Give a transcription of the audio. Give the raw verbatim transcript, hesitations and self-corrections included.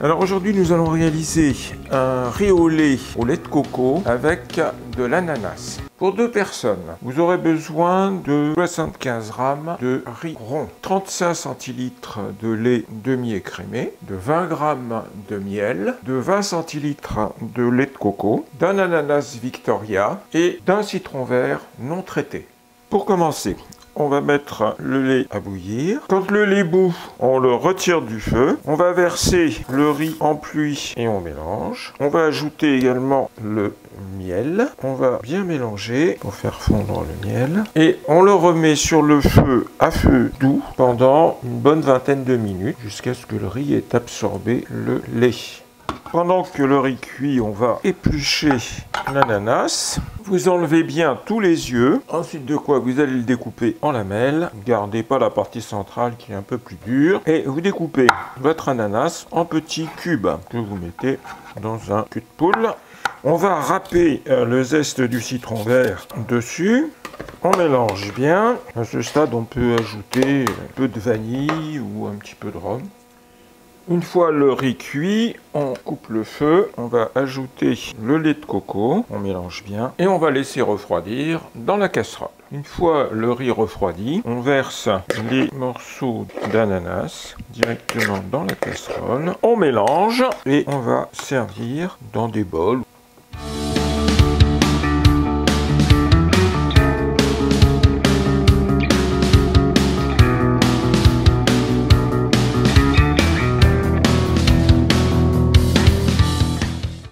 Alors aujourd'hui nous allons réaliser un riz au lait au lait de coco avec de l'ananas. Pour deux personnes, vous aurez besoin de soixante-quinze grammes de riz rond, trente-cinq centilitres de lait demi-écrémé, de vingt grammes de miel, de vingt centilitres de lait de coco, d'un ananas Victoria et d'un citron vert non traité. Pour commencer, on va mettre le lait à bouillir. Quand le lait bout, on le retire du feu. On va verser le riz en pluie et on mélange. On va ajouter également le miel. On va bien mélanger pour faire fondre le miel. Et on le remet sur le feu à feu doux pendant une bonne vingtaine de minutes jusqu'à ce que le riz ait absorbé le lait. Pendant que le riz cuit, on va éplucher l'ananas. Vous enlevez bien tous les yeux. Ensuite de quoi vous allez le découper en lamelles. Gardez pas la partie centrale qui est un peu plus dure. Et vous découpez votre ananas en petits cubes que vous mettez dans un cul de poule. On va râper le zeste du citron vert dessus. On mélange bien. À ce stade, on peut ajouter un peu de vanille ou un petit peu de rhum. Une fois le riz cuit, on coupe le feu, on va ajouter le lait de coco, on mélange bien et on va laisser refroidir dans la casserole. Une fois le riz refroidi, on verse les morceaux d'ananas directement dans la casserole, on mélange et on va servir dans des bols.